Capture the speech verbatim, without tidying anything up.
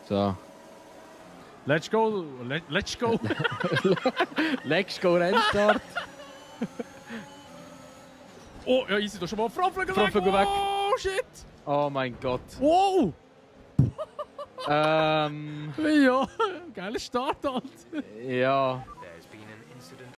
So. Let's go. Let, let's go. Letsch Go Rennstart. Oh, ja, easy, da schon mal Frontflügel weg. Frontflügel weg. Oh, shit. Oh mein Gott. Wow. Ähm. Ja, geiler Start, Alter. Ja. There's been an incident